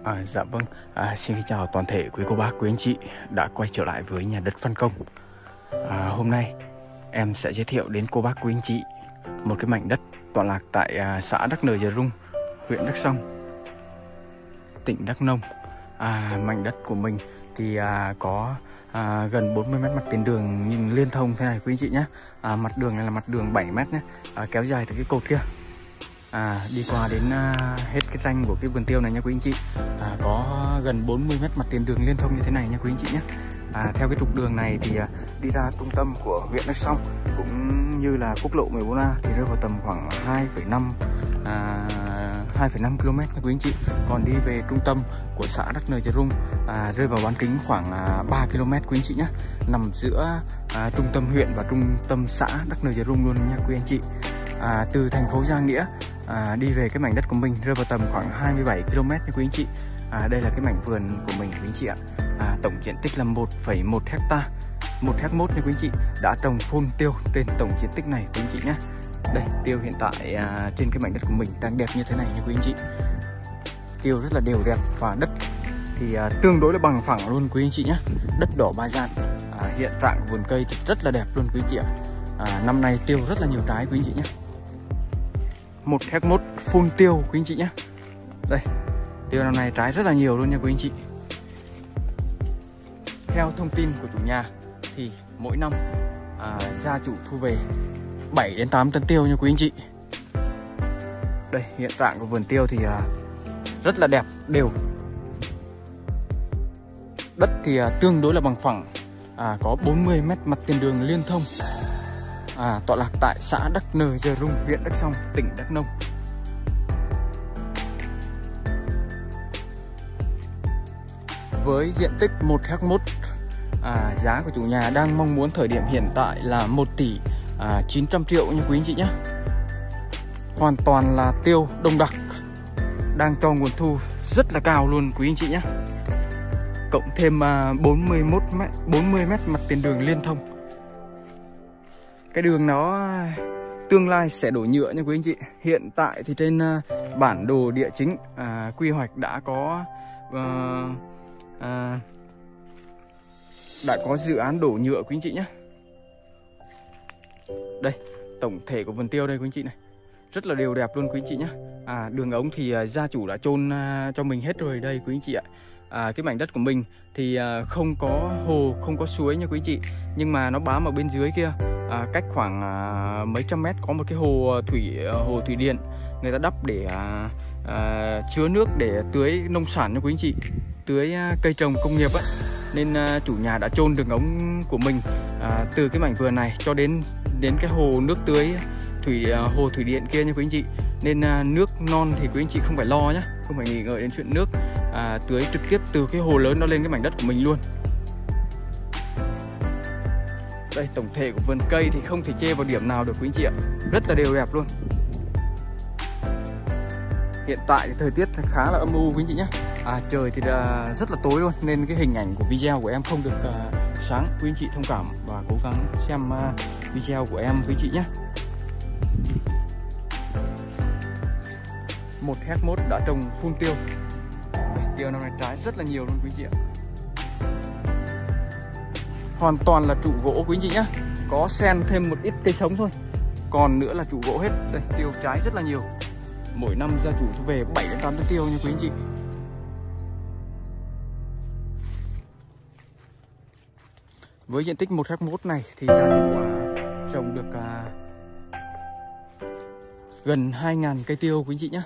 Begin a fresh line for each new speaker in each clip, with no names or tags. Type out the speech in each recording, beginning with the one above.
Dạ vâng, xin chào toàn thể quý cô bác, quý anh chị đã quay trở lại với nhà đất Văn Công. Hôm nay em sẽ giới thiệu đến cô bác, quý anh chị một cái mảnh đất tọa lạc tại xã Đắc Nờ Giờ Rung, huyện Đắk Song, tỉnh Đắk Nông. Mảnh đất của mình thì có gần 40 mét mặt tiền đường liên thông thế này quý anh chị nhé. Mặt đường này là mặt đường 7 mét nhé, kéo dài từ cái cột kia đi qua đến hết cái ranh của cái vườn tiêu này nha quý anh chị. Có gần 40 mét mặt tiền đường liên thông như thế này nha quý anh chị nhé. Theo cái trục đường này thì đi ra trung tâm của huyện Đắk Song cũng như là quốc lộ 14A thì rơi vào tầm khoảng 2,5 km nha quý anh chị. Còn đi về trung tâm của xã Đắc Nờ Giờ Rung rơi vào bán kính khoảng 3 km quý anh chị nhé. Nằm giữa trung tâm huyện và trung tâm xã Đắc Nờ Giờ Rung luôn nha quý anh chị. Từ thành phố Gia Nghĩa đi về cái mảnh đất của mình rơi vào tầm khoảng 27 km nha quý anh chị. Đây là cái mảnh vườn của mình quý anh chị ạ. Tổng diện tích là 1,1 hecta, 1 hecta mốt nha quý anh chị. Đã trồng phun tiêu trên tổng diện tích này quý anh chị nhé. Đây, tiêu hiện tại trên cái mảnh đất của mình đang đẹp như thế này nha quý anh chị. Tiêu rất là đều đẹp và đất thì tương đối là bằng phẳng luôn quý anh chị nhé. Đất đỏ ba gian. Hiện trạng của vườn cây thì rất là đẹp luôn quý anh chị ạ. Năm nay tiêu rất là nhiều trái quý anh chị nhé. 1 hecta mốt phun tiêu quý anh chị nhé. Đây, tiêu năm nay trái rất là nhiều luôn nha quý anh chị. Theo thông tin của chủ nhà thì mỗi năm gia chủ thu về 7 đến 8 tấn tiêu nha quý anh chị. Đây, hiện trạng của vườn tiêu thì rất là đẹp, đều. Đất thì tương đối là bằng phẳng, có 40 mét mặt tiền đường liên thông. Tọa lạc tại xã Đắc Nờ Giờ Rung, huyện Đắk Song, tỉnh Đắk Nông. Với diện tích 1 hecta mốt, giá của chủ nhà đang mong muốn thời điểm hiện tại là 1 tỷ 900 triệu nha quý anh chị nhé. Hoàn toàn là tiêu đông đặc, đang cho nguồn thu rất là cao luôn quý anh chị nhé. Cộng thêm 40 mét mặt tiền đường liên thông. Cái đường nó tương lai sẽ đổ nhựa nha quý anh chị. Hiện tại thì trên bản đồ địa chính quy hoạch đã có dự án đổ nhựa quý anh chị nhé. Đây, tổng thể của vườn tiêu đây quý anh chị này. Rất là đều đẹp luôn quý anh chị nhé. Đường ống thì gia chủ đã chôn cho mình hết rồi đây quý anh chị ạ. Cái mảnh đất của mình thì không có hồ, không có suối nha quý anh chị. Nhưng mà nó bám ở bên dưới kia, cách khoảng mấy trăm mét có một cái hồ thủy điện. Người ta đắp để chứa nước để tưới nông sản nha quý anh chị, tưới cây trồng công nghiệp á. Nên chủ nhà đã chôn đường ống của mình từ cái mảnh vườn này cho đến cái hồ nước tưới hồ thủy điện kia nha quý anh chị. Nên nước non thì quý anh chị không phải lo nhé, không phải nghĩ ngợi đến chuyện nước, tưới trực tiếp từ cái hồ lớn đó lên cái mảnh đất của mình luôn. Đây, tổng thể của vườn cây thì không thể chê vào điểm nào được quý anh chị ạ. Rất là đều đẹp luôn. Hiện tại thì thời tiết khá là âm u quý anh chị nhé. Trời thì rất là tối luôn, nên cái hình ảnh của video của em không được sáng. Quý anh chị thông cảm và cố gắng xem video của em quý anh chị nhé. 1 hecta mốt đã trồng phun tiêu. Tiêu năm nay trái rất là nhiều luôn quý anh chị ạ. Hoàn toàn là trụ gỗ quý anh chị nhé. Có xen thêm một ít cây sống thôi, còn nữa là trụ gỗ hết. Đây, tiêu trái rất là nhiều. Mỗi năm gia chủ thu về 7 đến 8 tấn tiêu nha quý anh chị. Với diện tích 1 hecta mốt này thì gia chủ trồng được gần 2.000 cây tiêu quý anh chị nhé.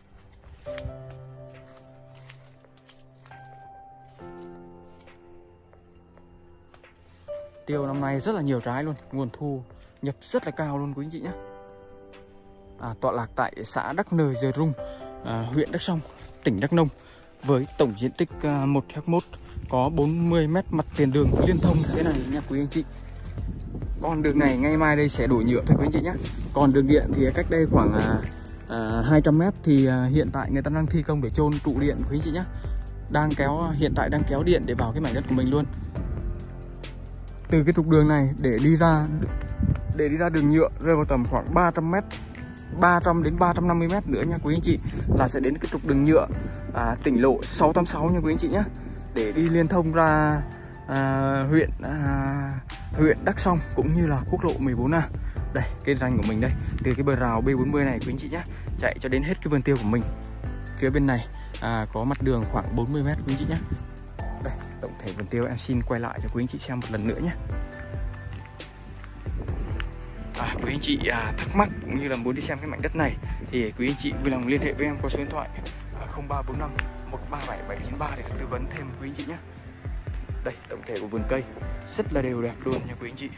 Tiêu năm nay rất là nhiều trái luôn, nguồn thu nhập rất là cao luôn quý anh chị nhé. Tọa lạc tại xã Đắc Nờ Giờ Rung, huyện Đắk Song, tỉnh Đắk Nông, với tổng diện tích 1 hecta mốt, có 40 mét mặt tiền đường liên thông thế này nha quý anh chị. Con đường này ngay mai đây sẽ đổ nhựa thôi quý anh chị nhé. Còn đường điện thì cách đây khoảng 200 mét thì hiện tại người ta đang thi công để chôn trụ điện quý anh chị nhé. Hiện tại đang kéo điện để vào cái mảnh đất của mình luôn. Từ cái trục đường này để đi ra đường nhựa rơi vào tầm khoảng 300 đến 350 mét nữa nha quý anh chị, là sẽ đến cái trục đường nhựa tỉnh lộ 686 nha quý anh chị nhé, để đi liên thông ra huyện Đắk Song cũng như là quốc lộ 14A. Đây, cái ranh của mình đây, từ cái bờ rào B40 này quý anh chị nhé, chạy cho đến hết cái vườn tiêu của mình. Phía bên này có mặt đường khoảng 40 m quý anh chị nhé. Đây, tổng thể vườn tiêu em xin quay lại cho quý anh chị xem một lần nữa nhé. Quý anh chị thắc mắc cũng như là muốn đi xem cái mảnh đất này thì quý anh chị vui lòng liên hệ với em qua số điện thoại 0345 137 793 để tư vấn thêm quý anh chị nhé. Đây, tổng thể của vườn cây rất là đều đẹp luôn nha quý anh chị.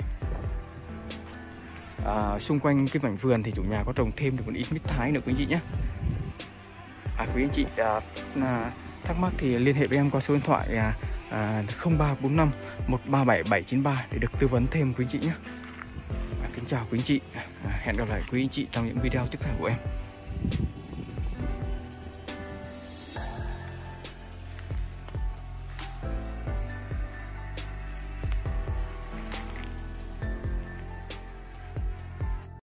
Xung quanh cái mảnh vườn thì chủ nhà có trồng thêm được một ít mít thái nữa quý anh chị nhé. Quý anh chị thắc mắc thì liên hệ với em qua số điện thoại 0345 137 793 để được tư vấn thêm quý anh chị nhé. Kính chào quý anh chị, hẹn gặp lại quý anh chị trong những video tiếp theo của em.